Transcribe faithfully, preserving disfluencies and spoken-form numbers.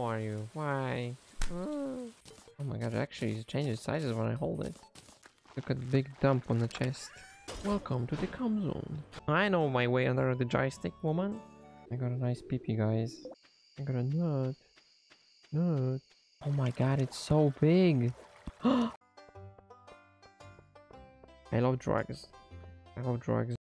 are you? Why? Oh, oh my god, it actually changes sizes when I hold it. Look at the big dump on the chest. Welcome to the cum zone. I know my way under the joystick, woman. I got a nice peepee, guys. I got a nut. Nut. Oh my god, it's so big. I love drugs. I love drugs.